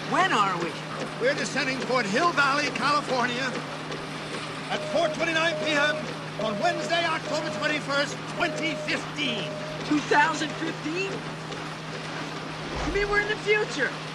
When are we? We're descending toward Hill Valley, California at 4:29 p.m. on Wednesday, October 21st, 2015. 2015? You mean we're in the future?